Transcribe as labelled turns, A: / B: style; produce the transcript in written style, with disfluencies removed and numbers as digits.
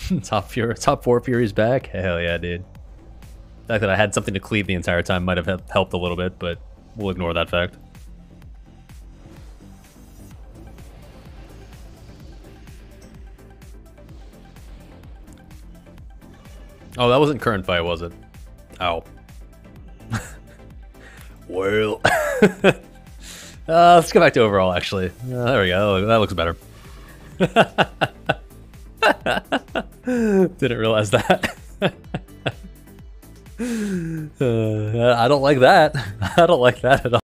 A: top 4 Fury's back. Hell yeah, dude. The fact that I had something to cleave the entire time might have helped a little bit, but we'll ignore that fact. Oh, that wasn't current fight, was it? Oh. Well. Let's go back to overall, actually. There we go. That looks better. Didn't realize that. I don't like that. I don't like that at all.